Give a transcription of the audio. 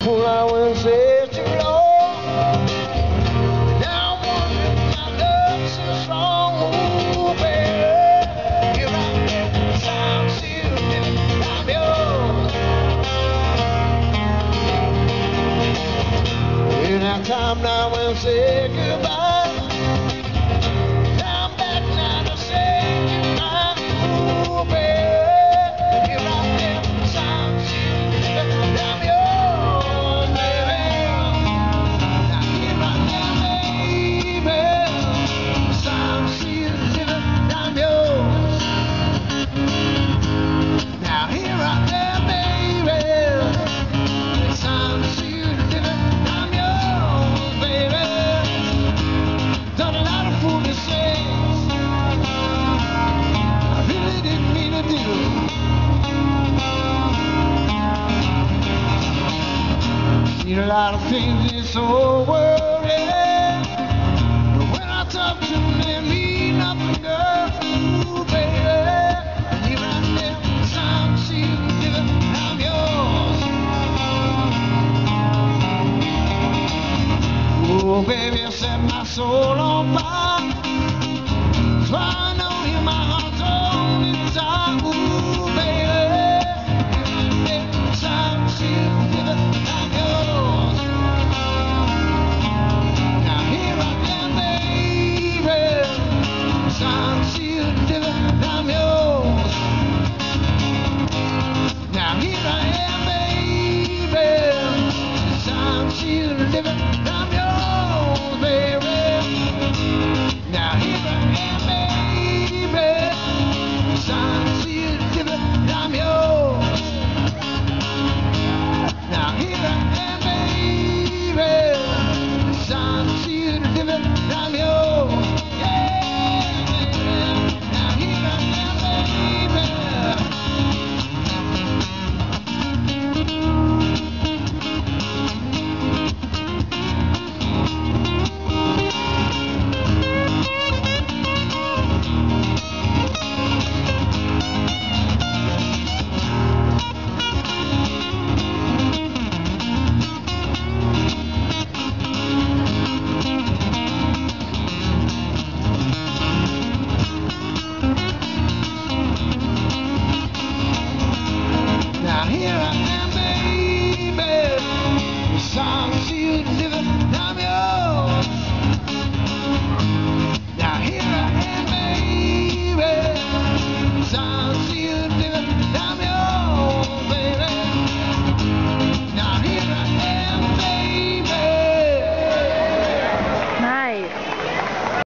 Well, I wouldn't say too long. Now I'm wondering if my love's so strong. Ooh, baby, you're right there. Sound still living. I'm yours. Well, now time now we'll say goodbye. Now I'm back now to say goodbye. Ooh, baby, you're right there. Sound still living. I'm yours. Seen a lot of things in this whole world, yeah. But when I talk to them, they mean nothing, girl. Ooh, baby, you right there, time to see you living, I'm yours. Oh, baby, set my soul on fire.